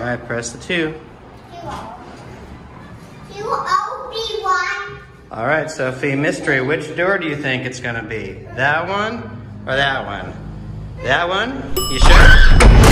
right, press the 2. 201. All right, Sophie, mystery, which door do you think it's gonna be? That one or that one? That one? You sure?